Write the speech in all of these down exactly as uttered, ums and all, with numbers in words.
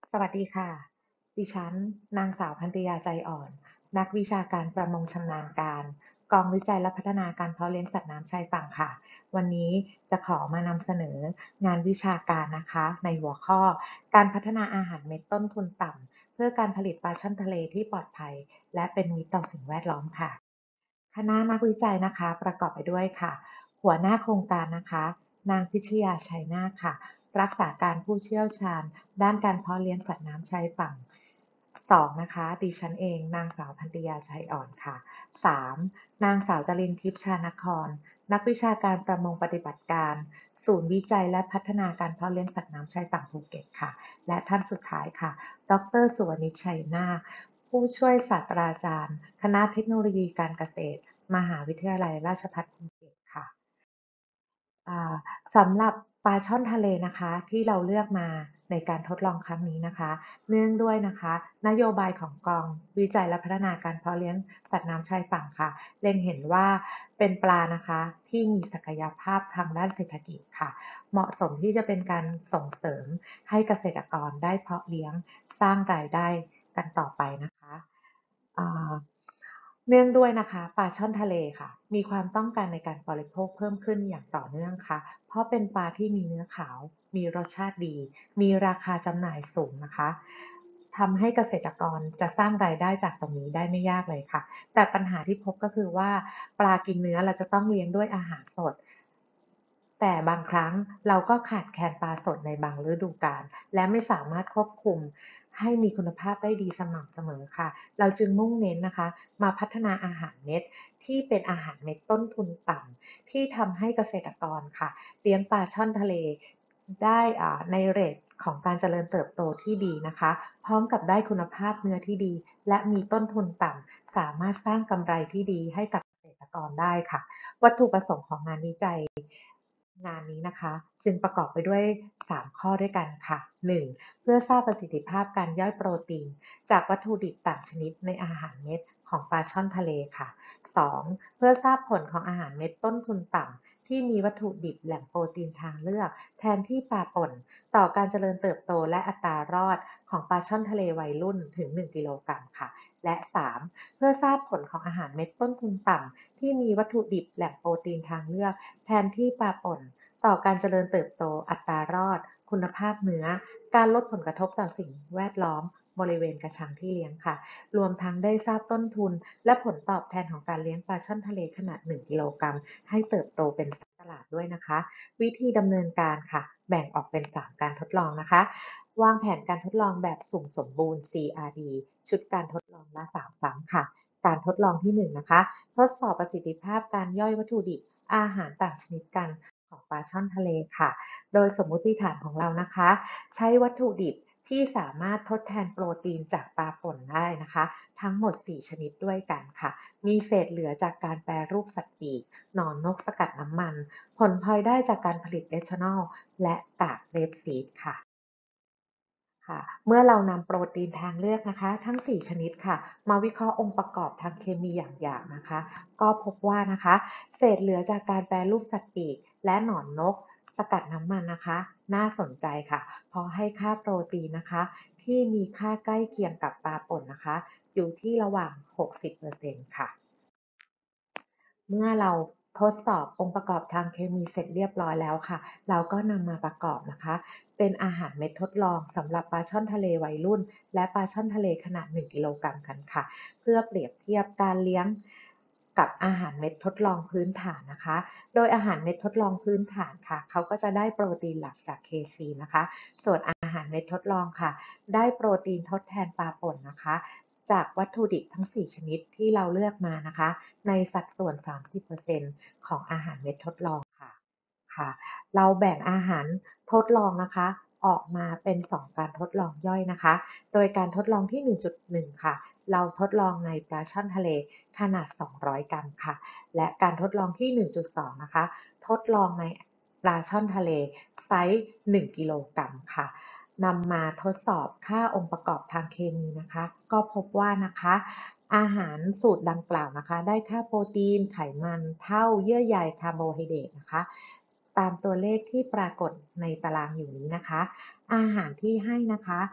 สวัสดีค่ะ ดิฉันนางสาวพันธยาใจอ่อน นักวิชาการประมงชำนาญการ กองวิจัยและพัฒนาการเพาะเลี้ยงสัตว์น้ำชายฝั่งค่ะ วันนี้จะขอมานำเสนองานวิชาการนะคะในหัวข้อการพัฒนาอาหารเม็ดต้นทุนต่ำเพื่อการผลิตปลาช่อนทะเลที่ปลอดภัยและเป็นมิตรต่อสิ่งแวดล้อมค่ะ คณะนักวิจัยนะคะประกอบไปด้วยค่ะหัวหน้าโครงการนะคะนางพิชยาชัยนาคค่ะรักษาการผู้เชี่ยวชาญด้านการเพาะเลี้ยงสัตว์น้ำชายฝั่งสองนะคะดิฉันเองนางสาวพันธยาชัยอ่อนค่ะสามนางสาวจรินทิพย์ชานครนักวิชาการประมงปฏิบัติการศูนย์วิจัยและพัฒนาการเพาะเลี้ยงสัตว์น้ำชายฝั่งภูเก็ตค่ะและท่านสุดท้ายค่ะดรสุวรรณิชชัยนาคผู้ช่วยศาสตราจารย์คณะเทคโนโลยีการเกษตร มหาวิทยาลัยราชภัฏภูเก็ตค่ะอ่าสำหรับปลาช่อนทะเลนะคะที่เราเลือกมาในการทดลองครั้งนี้นะคะเนื่องด้วยนะคะนโยบายของกองวิจัยและพัฒนาการเพาะเลี้ยงสัตว์น้ำชายฝั่งค่ะเล็งเห็นว่าเป็นปลานะคะที่มีศักยภาพทางด้านเศรษฐกิจค่ะเหมาะสมที่จะเป็นการส่งเสริมให้เกษตรกรได้เพาะเลี้ยงสร้างรายได้กันต่อไปนะคะอ่า เนื่องด้วยนะคะปลาช่อนทะเลค่ะมีความต้องการในการบริโภคเพิ่มขึ้นอย่างต่อเนื่องค่ะเพราะเป็นปลาที่มีเนื้อขาวมีรสชาติดีมีราคาจำหน่ายสูงนะคะทำให้เกษตรกรจะสร้างรายได้จากตรงนี้ได้ไม่ยากเลยค่ะแต่ปัญหาที่พบก็คือว่าปลากินเนื้อเราจะต้องเลี้ยงด้วยอาหารสดแต่บางครั้งเราก็ขาดแคลนปลาสดในบางฤดูกาลและไม่สามารถควบคุมให้มีคุณภาพได้ดีสม่ำเสมอค่ะ เราจึงมุ่งเน้นนะคะมาพัฒนาอาหารเม็ดที่เป็นอาหารเม็ดต้นทุนต่ำที่ทำให้เกษตรกรค่ะเลี้ยงปลาช่อนทะเลได้อ่าในเรทของการเจริญเติบโตที่ดีนะคะพร้อมกับได้คุณภาพเนื้อที่ดีและมีต้นทุนต่ำสามารถสร้างกำไรที่ดีให้กับเกษตรกรได้ค่ะวัตถุประสงค์ของงานวิจัย งานนี้นะคะจึงประกอบไปด้วยสามข้อด้วยกันค่ะหนึ่งเพื่อทราบประสิทธิภาพการย่อยโปรตีนจากวัตถุดิบต่างชนิดในอาหารเม็ดของปลาช่อนทะเลค่ะสองเพื่อทราบผลของอาหารเม็ดต้นทุนต่ำที่มีวัตถุดิบแหล่งโปรตีนทางเลือกแทนที่ปลาป่นต่อการเจริญเติบโตและอัตรารอดของปลาช่อนทะเลวัยรุ่นถึงหนึ่งกิโลกรัมค่ะและสามเพื่อทราบผลของอาหารเม็ดต้นทุนต่ำที่มีวัตถุดิบแหล่งโปรตีนทางเลือกแทนที่ปลาป่น ต่อการเจริญเติบโตอัตรารอดคุณภาพเนื้อการลดผลกระทบต่อสิ่งแวดล้อมบริเวณกระชังที่เลี้ยงค่ะรวมทั้งได้ทราบต้นทุนและผลตอบแทนของการเลี้ยงปลาช่อนทะเลขนาดหนึ่งกิโลกรัมให้เติบโตเป็นตลาดด้วยนะคะวิธีดำเนินการค่ะแบ่งออกเป็นสามการทดลองนะคะวางแผนการทดลองแบบสุ่มสมบูรณ์ ซี อาร์ ดี ชุดการทดลองละสามครั้งค่ะการทดลองที่หนึ่งนะคะทดสอบประสิทธิภาพการย่อยวัตถุดิบอาหารต่างชนิดกัน ของปลาช่อนทะเลค่ะ โดยสมมุติฐานของเรานะคะใช้วัตถุดิบที่สามารถทดแทนโปรตีนจากปลาป่นได้นะคะทั้งหมดสี่ชนิดด้วยกันค่ะมีเศษเหลือจากการแปรรูปสัตว์ปีกหนอนนกสกัดน้ำมันผลพลอยได้จากการผลิตเอทานอลและกากเรปซีดค่ะ ค่ะเมื่อเรานำโปรตีนทางเลือกนะคะทั้งสี่ชนิดค่ะมาวิเคราะห์องค์ประกอบทางเคมีอย่างหยาบนะคะก็พบว่านะคะเศษเหลือจากการแปรรูปสัตว์ปีกและหนอนนกสกัดน้ำมันนะคะน่าสนใจค่ะเพราะให้ค่าโปรตีนนะคะที่มีค่าใกล้เคียงกับปลาป่นนะคะอยู่ที่ระหว่างหกสิบเปอร์เซ็นต์ค่ะ เมื่อเราทดสอบองค์ประกอบทางเคมีเสร็จเรียบร้อยแล้วค่ะเราก็นำมาประกอบนะคะเป็นอาหารเม็ดทดลองสำหรับปลาช่อนทะเลวัยรุ่นและปลาช่อนทะเลขนาดหนึ่งกิโลกรัมกันค่ะเพื่อเปรียบเทียบการเลี้ยงกับอาหารเม็ดทดลองพื้นฐานนะคะโดยอาหารเม็ดทดลองพื้นฐานค่ะเขาก็จะได้โปรตีนหลักจากเคซีนะคะส่วนอาหารเม็ดทดลองค่ะได้โปรตีนทดแทนปลาป่นนะคะ จากวัตถุดิบทั้งสี่ชนิดที่เราเลือกมานะคะในสัดส่วนสามสิบเปอร์เซ็นต์ของอาหารเม็ดทดลองค่ะค่ะเราแบ่งอาหารทดลองนะคะออกมาเป็นสองการทดลองย่อยนะคะโดยการทดลองที่ หนึ่งจุดหนึ่ง ค่ะเราทดลองในปลาช่อนทะเลขนาดสองร้อยกรัมค่ะและการทดลองที่ หนึ่งจุดสอง นะคะทดลองในปลาช่อนทะเลไซส์หนึ่งกิโลกรัมค่ะ นำมาทดสอบค่าองค์ประกอบทางเคมีนะคะก็พบว่านะคะอาหารสูตรดังกล่าวนะคะได้ค่าโปรตีนไขมันเท่าเยื่อใยคาร์โบไฮเดรตนะคะตามตัวเลขที่ปรากฏในตารางอยู่นี้นะคะอาหารที่ให้นะคะ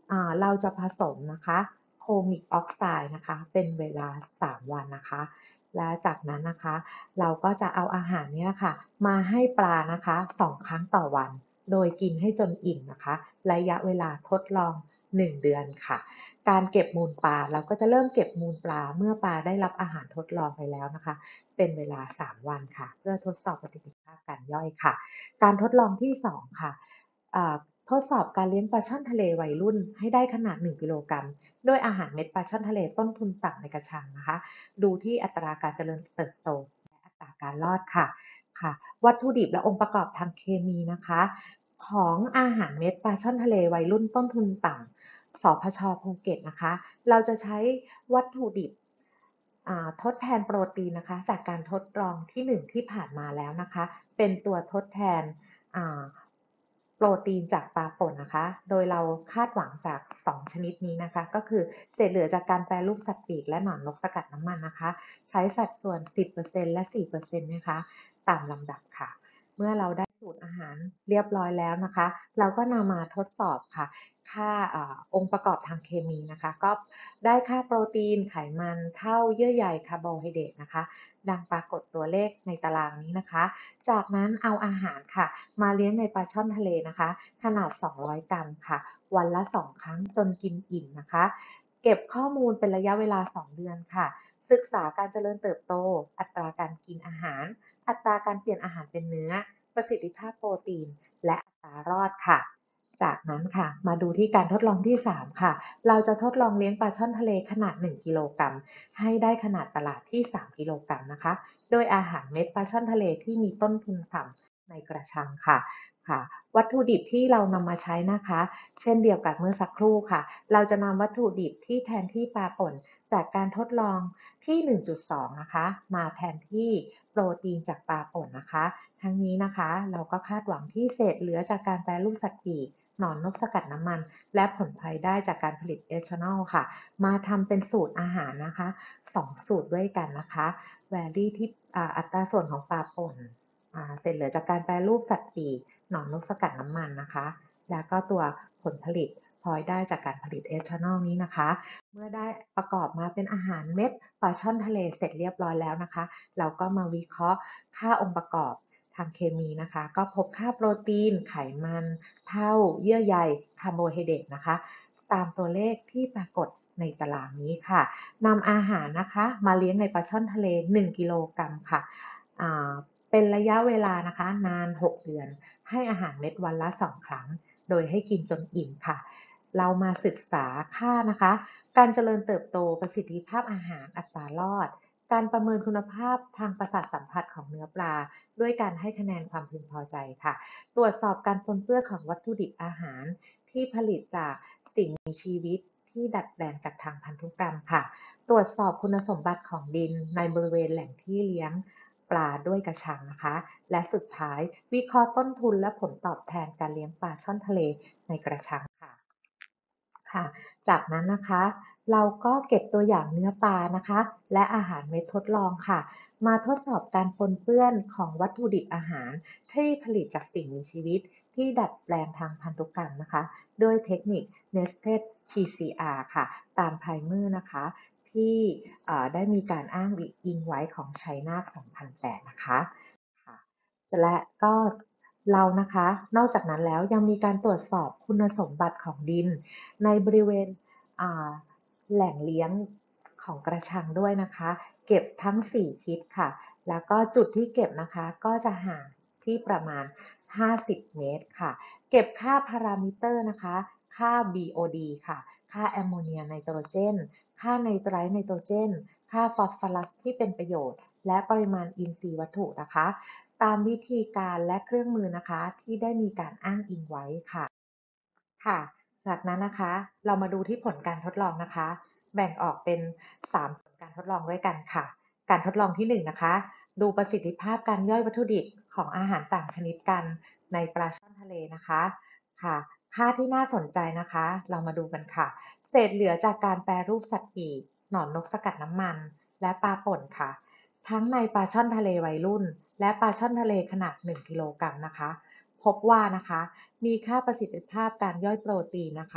อ่าเราจะผสมนะคะโคมิกออกไซด์นะคะเป็นเวลาสามวันนะคะและจากนั้นนะคะเราก็จะเอาอาหารเนี้ยค่ะมาให้ปลานะคะสองครั้งต่อวันโดยกินให้จนอิ่มนะคะระยะเวลาทดลองหนึ่งเดือนค่ะการเก็บมูลปลาเราก็จะเริ่มเก็บมูลปลาเมื่อปลาได้รับอาหารทดลองไปแล้วนะคะเป็นเวลาสามวันค่ะเพื่อทดสอบประสิทธิภาพการย่อยค่ะการทดลองที่สองค่ะ ทดสอบการเลี้ยงปลาช่อนทะเลวัยรุ่นให้ได้ขนาดหนึ่งกิโลกรัมด้วยอาหารเม็ดปลาช่อนทะเลต้นทุนต่ำในกระชังนะคะดูที่อัตราการเจริญเติบโตและอัตราการรอดค่ะค่ะวัตถุดิบและองค์ประกอบทางเคมีนะคะของอาหารเม็ดปลาช่อนทะเลวัยรุ่นต้นทุนต่ำสพชภูเก็ตนะคะเราจะใช้วัตถุดิบทดแทนโปรตีนนะคะจากการทดลองที่หนึ่งที่ผ่านมาแล้วนะคะเป็นตัวทดแทน โปรตีนจากปลาป่นนะคะ โดยเราคาดหวังจากสองชนิดนี้นะคะ ก็คือเศษเหลือจากการแปรรูปสัตว์ปีกและหนอนนกสกัดน้ำมันนะคะ ใช้สัดส่วน สิบเปอร์เซ็นต์ และ สี่เปอร์เซ็นต์ นะคะตามลำดับค่ะ เมื่อเราได้สูตรอาหารเรียบร้อยแล้วนะคะ เราก็นำมาทดสอบค่ะ ค่าอองค์ประกอบทางเคมีนะคะ ก็ได้ค่าโปรตีนไขมันเท่าเยื่อใยคาร์โบไฮเดรตนะคะดังปรากฏตัวเลขในตารางนี้นะคะ จากนั้นเอาอาหารค่ะมาเลี้ยงในปลาช่อนทะเลนะคะขนาดสองร้อยกรัมค่ะวันละสองครั้งจนกินอิ่มนะคะเก็บข้อมูลเป็นระยะเวลาสองเดือนค่ะศึกษาการเจริญเติบโตอัตราการกินอาหารอัตราการเปลี่ยนอาหารเป็นเนื้อประสิทธิภาพโปรตีนและอัตรารอดค่ะจากนั้นค่ะมาดูที่การทดลองที่สามค่ะเราจะทดลองเลี้ยงปลาช่อนทะเลขนาดหนึ่งกิโลกรัมให้ได้ขนาดตลาดที่สามกิโลกรัมนะคะ โดยอาหารเม็ดปลาช่อนทะเลที่มีต้นทุนต่ำในกระชังค่ะค่ะวัตถุดิบที่เรานำมาใช้นะคะเช่นเดียวกับเมื่อสักครู่ค่ะเราจะนำวัตถุดิบที่แทนที่ปลาป่นจากการทดลองที่ หนึ่งจุดสอง นะคะมาแทนที่โปรตีนจากปลาป่นนะคะทั้งนี้นะคะเราก็คาดหวังที่เศษเหลือจากการแปรรูปสัตว์ปีกหนอนนกสกัดน้ำมันและผลพลอยได้จากการผลิตเอทานอลค่ะมาทำเป็นสูตรอาหารนะคะสองสูตรด้วยกันนะคะ แวรี่ที่อัตราส่วนของปลาป่นเศษเหลือจากการแปรรูปสัตว์ปีกหนอนนกสกัดน้ำมันนะคะแล้วก็ตัวผลผลิตพลอยได้จากการผลิตเอทานอลนี้นะคะเมื่อได้ประกอบมาเป็นอาหารเม็ดปลาช่อนทะเลเสร็จเรียบร้อยแล้วนะคะเราก็มาวิเคราะห์ค่าองค์ประกอบทางเคมีนะคะก็พบค่าโปรตีนไขมันเท่าเยื่อใยคาร์โบไฮเดรตนะคะตามตัวเลขที่ปรากฏในตารางนี้ค่ะ นำอาหารนะคะมาเลี้ยงในปลาช่อนทะเลหนึ่งกิโลกรัมค่ะเป็นระยะเวลานะคะนานหกเดือนให้อาหารเม็ดวันละสองครั้งโดยให้กินจนอิ่มค่ะเรามาศึกษาค่านะคะการเจริญเติบโตประสิทธิภาพอาหารอัตรารอดการประเมินคุณภาพทางประสาทสัมผัสของเนื้อปลาด้วยการให้คะแนนความพึงพอใจค่ะตรวจสอบการปนเปื้อนของวัตถุดิบอาหารที่ผลิตจากสิ่งมีชีวิตที่ดัดแปลงจากทางพันธุกรรมค่ะ ตรวจสอบคุณสมบัติของดินในบริเวณแหล่งที่เลี้ยงปลาด้วยกระชังนะคะและสุดท้ายวิเคราะห์ต้นทุนและผลตอบแทนการเลี้ยงปลาช่อนทะเลในกระชังค่ะค่ะจากนั้นนะคะเราก็เก็บตัวอย่างเนื้อปลานะคะและอาหารเม็ดทดลองค่ะมาทดสอบการปนเปื้อนของวัตถุดิบอาหารที่ผลิตจากสิ่งมีชีวิตที่ดัดแปลงทางพันธุกรรมนะคะโดยเทคนิค Nested พี ซี อาร์ ค่ะตามไพรเมอร์นะคะ ที่ได้มีการอ้างอิงไว้ของชัยนาทสองพันแปดนะคะค่ะและก็เรานะคะนอกจากนั้นแล้วยังมีการตรวจสอบคุณสมบัติของดินในบริเวณแหล่งเลี้ยงของกระชังด้วยนะคะเก็บทั้งสี่ทิศค่ะแล้วก็จุดที่เก็บนะคะก็จะห่างที่ประมาณห้าสิบเมตรค่ะเก็บค่าพารามิเตอร์นะคะค่า บี โอ ดี ค่ะค่าแอมโมเนียไนโตรเจนค่าไนไตรท์ไนโตรเจนค่าฟอสฟอรัสที่เป็นประโยชน์และปริมาณอินทรีย์วัตถุนะคะตามวิธีการและเครื่องมือนะคะที่ได้มีการอ้างอิงไว้ค่ะค่ะจากนั้นนะคะเรามาดูที่ผลการทดลองนะคะแบ่งออกเป็นสามผลการทดลองด้วยกันค่ะการทดลองที่หนึ่งนะคะดูประสิทธิภาพการย่อยวัตถุดิบของอาหารต่างชนิดกันในปลาช่อนทะเลนะคะค่ะค่าที่น่าสนใจนะคะเรามาดูกันค่ะ เศษเหลือจากการแปรรูปสัตว์ปีกหนอนนกสกัดน้ำมันและปลาป่นค่ะทั้งในปลาช่อนทะเลวัยรุ่นและปลาช่อนทะเลขนาดหนึ่งกิโลกรัมนะคะพบว่านะคะมีค่าประสิทธิภาพการย่อยโปรตีนนะคะ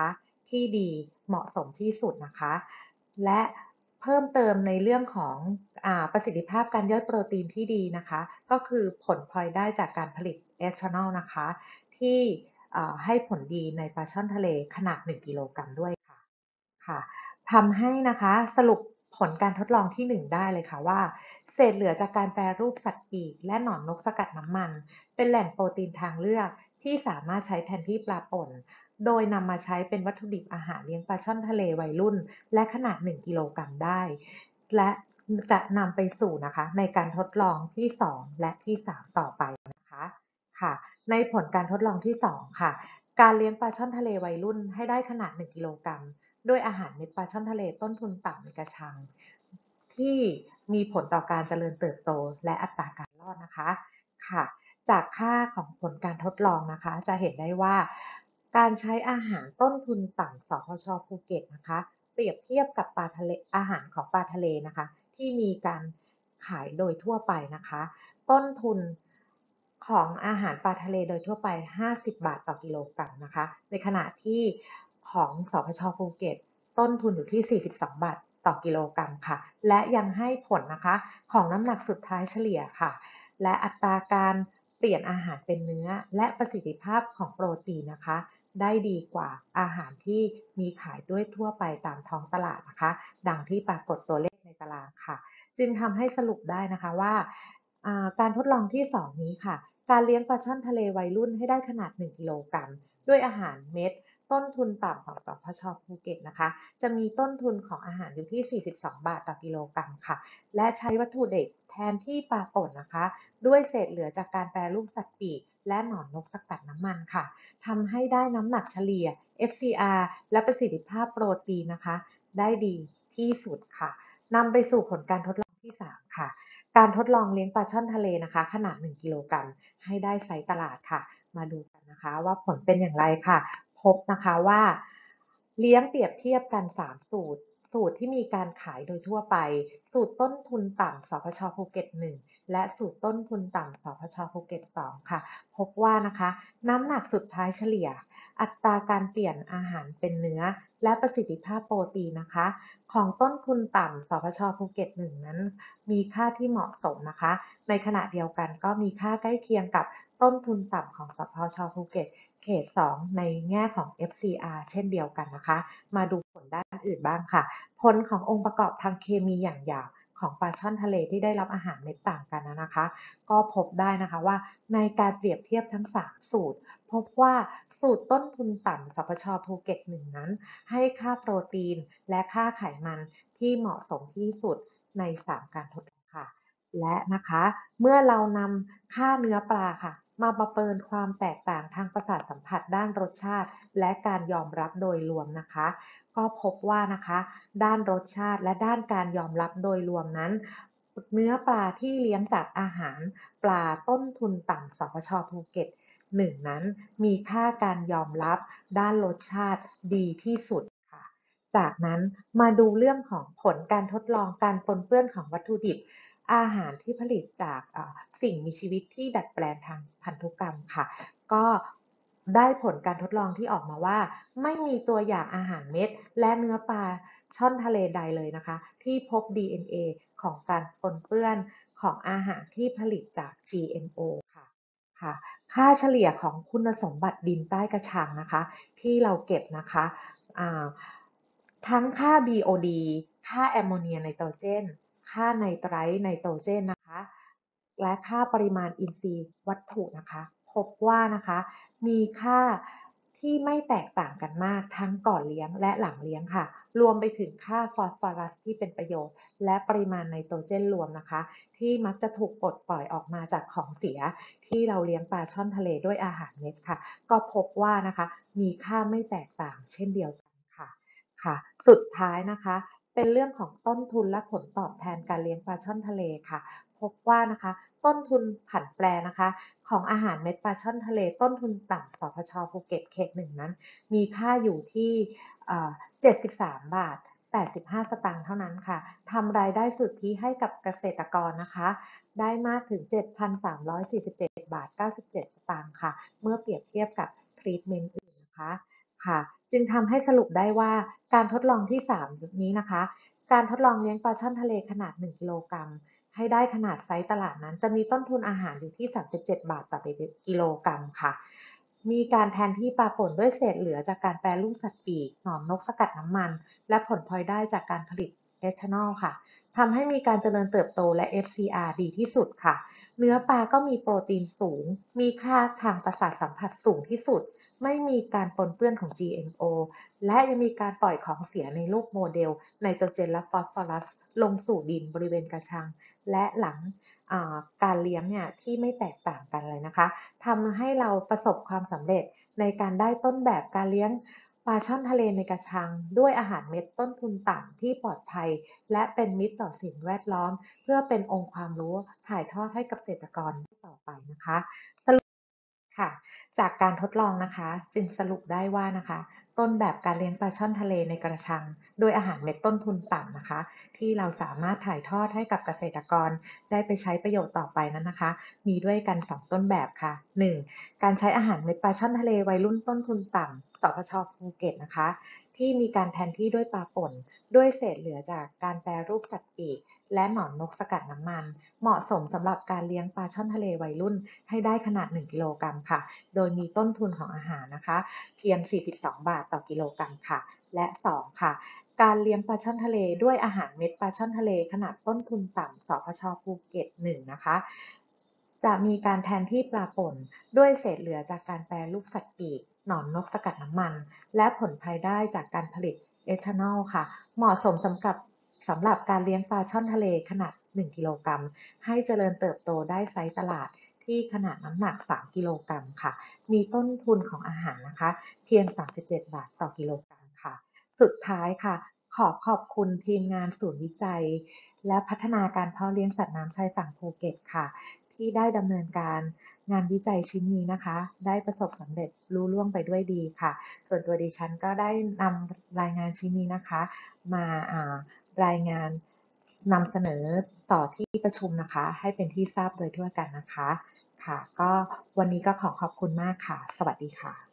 ที่ดีเหมาะสมที่สุดนะคะและเพิ่มเติมในเรื่องของอาประสิทธิภาพการย่อยโปรตีนที่ดีนะคะก็คือผลพลอยได้จากการผลิตเอทานอลนะคะที่ให้ผลดีในปลาช่อนทะเลขนาดหนึ่งกิโลกรัมด้วยค่ะค่ะทำให้นะคะสรุปผลการทดลองที่หนึ่งได้เลยค่ะว่าเศษเหลือจากการแปรรูปสัตว์ปีกและหนอนนกสกัดน้ำมันเป็นแหล่งโปรตีนทางเลือกที่สามารถใช้แทนที่ปลาป่นโดยนำมาใช้เป็นวัตถุดิบอาหารเลี้ยงปลาช่อนทะเลวัยรุ่นและขนาดหนึ่งกิโลกรัมได้และจะนำไปสู่นะคะในการทดลองที่สองและที่สามต่อไปนะคะค่ะในผลการทดลองที่สองค่ะการเลี้ยงปลาช่อนทะเลวัยรุ่นให้ได้ขนาดหนึ่งกิโลกรัมด้วยอาหารเม็ดปลาช่อนทะเลต้นทุนต่ำในกระชังที่มีผลต่อการเจริญเติบโตและอัตราการรอดนะคะค่ะจากค่าของผลการทดลองนะคะจะเห็นได้ว่าการใช้อาหารต้นทุนต่ำสพช.ภูเก็ตนะคะเปรียบเทียบกับปลาทะเลอาหารของปลาทะเลนะคะที่มีการขายโดยทั่วไปนะคะต้นทุนของอาหารปลาทะเลโดยทั่วไปห้าสิบบาทต่อกิโลกรัมนะคะในขณะที่ของสพช.ภูเก็ตต้นทุนอยู่ที่สี่สิบสองบาทต่อกิโลกรัมค่ะและยังให้ผลนะคะของน้ำหนักสุดท้ายเฉลี่ยค่ะและอัตราการเปลี่ยนอาหารเป็นเนื้อและประสิทธิภาพของโปรตีนนะคะได้ดีกว่าอาหารที่มีขายด้วยทั่วไปตามท้องตลาดนะคะดังที่ปรากฏตัวเลขในตารางค่ะจึงทำให้สรุปได้นะคะว่าการทดลองที่สองนี้ค่ะการเลี้ยงปลาช่อนทะเลวัยรุ่นให้ได้ขนาดหนึ่งกิโลกรัมด้วยอาหารเม็ดต้นทุนต่ำของสพช.ภูเก็ตนะคะจะมีต้นทุนของอาหารอยู่ที่สี่สิบสองบาทต่อกิโลกรัมค่ะและใช้วัตถุดิบแทนที่ปลาป่นนะคะด้วยเศษเหลือจากการแปรรูปสัตว์ปีกและหนอนนกสกัดน้ำมันค่ะทำให้ได้น้ำหนักเฉลี่ย เอฟ ซี อาร์ และประสิทธิภาพโปรตีนนะคะได้ดีที่สุดค่ะนำไปสู่ผลการทดลองที่สามค่ะการทดลองเลี้ยงปลาช่อนทะเลนะคะขนาดหนึ่งกิโลกรัมให้ได้ไซส์ตลาดค่ะมาดูกันนะคะว่าผลเป็นอย่างไรค่ะพบนะคะว่าเลี้ยงเปรียบเทียบกันสามสูตรสูตรที่มีการขายโดยทั่วไปสูตรต้นทุนต่ำสพช.ภูเก็ตหนึ่งและสูตรต้นทุนต่ำสพช.ภูเก็ตสองค่ะพบว่านะคะน้ำหนักสุดท้ายเฉลี่ยอัตราการเปลี่ยนอาหารเป็นเนื้อและประสิทธิภาพโปรตีนนะคะของต้นทุนต่ำสพช.ภูเก็ตหนึ่งนั้นมีค่าที่เหมาะสมนะคะในขณะเดียวกันก็มีค่าใกล้เคียงกับต้นทุนต่ำของสพช.ภูเก็ตเขตสองในแง่ของ เอฟ ซี อาร์ เช่นเดียวกันนะคะมาดูผลด้านอื่นบ้างค่ะผลขององค์ประกอบทางเคมีอย่างหยาบของปลาช่อนทะเลที่ได้รับอาหารเม็ดต่างกันนะคะก็พบได้นะคะว่าในการเปรียบเทียบทั้งสามสูตรพบว่าสูตรต้นทุนต่ำสพช.ภูเก็ตหนึ่งนั้นให้ค่าโปรตีนและค่าไขมันที่เหมาะสมที่สุดในสามการทดลองค่ะและนะคะเมื่อเรานำค่าเนื้อปลาค่ะมาประเมินความแตกต่างทางประสาทสัมผัสด้านรสชาติและการยอมรับโดยรวมนะคะก็พบว่านะคะด้านรสชาติและด้านการยอมรับโดยรวมนั้นเนื้อปลาที่เลี้ยงจากอาหารปลาต้นทุนต่ำสพช.ภูเก็ตหนึ่งนั้นมีค่าการยอมรับด้านรสชาติดีที่สุดค่ะจากนั้นมาดูเรื่องของผลการทดลองการปนเปื้อนของวัตถุดิบอาหารที่ผลิตจากสิ่งมีชีวิตที่ดัดแปลงทางพันธุกรรมค่ะก็ได้ผลการทดลองที่ออกมาว่าไม่มีตัวอย่างอาหารเม็ดและเนื้อปลาช่อนทะเลใดเลยนะคะที่พบ ดี เอ็น เอ ของการปนเปื้อนของอาหารที่ผลิตจาก จี เอ็ม โอ ค่ะค่ะค่าเฉลี่ยของคุณสมบัติดินใต้กระชังนะคะที่เราเก็บนะคะทั้งค่า บี โอ ดี ค่าแอมโมเนียไนโตรเจนค่าไนไตรท์ไนโตรเจนนะคะและค่าปริมาณอินทรีย์วัตถุนะคะพบว่านะคะมีค่าที่ไม่แตกต่างกันมากทั้งก่อนเลี้ยงและหลังเลี้ยงค่ะรวมไปถึงค่าฟอสฟอรัสที่เป็นประโยชน์และปริมาณไนโตรเจนรวมนะคะที่มักจะถูกปลดปล่อยออกมาจากของเสียที่เราเลี้ยงปลาช่อนทะเลด้วยอาหารเม็ดค่ะก็พบว่านะคะมีค่าไม่แตกต่างเช่นเดียวกันค่ะค่ะสุดท้ายนะคะเป็นเรื่องของต้นทุนและผลตอบแทนการเลี้ยงปลาช่อนทะเลค่ะพบว่านะคะต้นทุนผันแปรนะคะของอาหารเม็ดปลาช่อนทะเลต้นทุนต่ำสพช.ภูเก็ตเขตหนึ่งนั้นมีค่าอยู่ที่เจ็ดสิบสามบาทแปดสิบห้าสตางค์เท่านั้นค่ะทำรายได้สุทธิให้กับเกษตรกรนะคะได้มากถึง เจ็ดพันสามร้อยสี่สิบเจ็ดบาทเก้าสิบเจ็ดสตางค์ค่ะเมื่อเปรียบเทียบกับทรีทเมนต์อื่นนะคะค่ะจึงทำให้สรุปได้ว่าการทดลองที่สามนี้นะคะการทดลองเลี้ยงปลาช่อนทะเลขนาดหนึ่งกิโลกรัมให้ได้ขนาดไซส์ตลาดนั้นจะมีต้นทุนอาหารอยู่ที่สามสิบเจ็ดบาทต่อกิโลกรัมค่ะมีการแทนที่ปลาป่นด้วยเศษเหลือจากการแปรรูปสัตว์ปีกหนอนนกสกัดน้ำมันและผลพลอยได้จากการผลิตเอทานอลค่ะทำให้มีการเจริญเติบโตและ เอฟ ซี อาร์ ดีที่สุดค่ะเนื้อปลาก็มีโปรตีนสูงมีค่าทางประสาทสัมผัสสูงที่สุดไม่มีการปนเปื้อนของ จี เอ็ม โอ และยังมีการปล่อยของเสียในรูปโมเดลไนโตรเจนและฟอสฟอรัสลงสู่ดินบริเวณกระชังและหลังการเลี้ยงเนี่ยที่ไม่แตกต่างกันเลยนะคะทำให้เราประสบความสำเร็จในการได้ต้นแบบการเลี้ยงปลาช่อนทะเลในกระชังด้วยอาหารเม็ดต้นทุนต่ำที่ปลอดภัยและเป็นมิตรต่อสิ่งแวดล้อมเพื่อเป็นองค์ความรู้ถ่ายทอดให้กับเกษตรกรต่อไปนะคะค่ะจากการทดลองนะคะจึงสรุปได้ว่านะคะต้นแบบการเลี้ยงปลาช่อนทะเลในกระชังโดยอาหารเม็ดต้นทุนต่ำนะคะที่เราสามารถถ่ายทอดให้กับเกษตรกรได้ไปใช้ประโยชน์ต่อไปนั้นนะคะมีด้วยกันสองต้นแบบค่ะหนึ่งการใช้อาหารเม็ดปลาช่อนทะเลวัยรุ่นต้นทุนต่ำสพช.ภูเก็ตนะคะที่มีการแทนที่ด้วยปลาป่นด้วยเศษเหลือจากการแปรรูปสัตว์ปีกและหนอนนกสกัดน้ำมันเหมาะสมสำหรับการเลี้ยงปลาช่อนทะเลวัยรุ่นให้ได้ขนาดหนึ่งกิโลกรัมค่ะโดยมีต้นทุนของอาหารนะคะเพียงสี่สิบสองบาทต่อกิโลกรัมค่ะและสองค่ะการเลี้ยงปลาช่อนทะเลด้วยอาหารเม็ดปลาช่อนทะเลขนาดต้นทุนต่ำสพช.ภูเก็ตหนึ่งนะคะจะมีการแทนที่ปลาป่นด้วยเศษเหลือจากการแปรรูปสัตว์ปีกหนอนนกสกัดน้ำมันและผลพลอยได้จากการผลิตเอทานอลค่ะเหมาะสมสำหรับสำหรับการเลี้ยงปลาช่อนทะเลขนาดหนึ่งกิโลกรัมให้เจริญเติบโตได้ไซส์ตลาดที่ขนาดน้ำหนักสามกิโลกรัมค่ะมีต้นทุนของอาหารนะคะเพียงสามสิบเจ็ดบาทต่อกิโลกรัมค่ะสุดท้ายค่ะขอขอบคุณทีมงานศูนย์วิจัยและพัฒนาการเพาะเลี้ยงสัตว์น้ำชายฝั่งภูเก็ตค่ะที่ได้ดำเนินการงานวิจัยชิ้นนี้นะคะได้ประสบสำเร็จลุล่วงไปด้วยดีค่ะส่วนตัวดิฉันก็ได้นำรายงานชิ้นนี้นะคะมารายงานนำเสนอต่อที่ประชุมนะคะให้เป็นที่ทราบโดยทั่วกันนะคะค่ะก็วันนี้ก็ขอขอบคุณมากค่ะสวัสดีค่ะ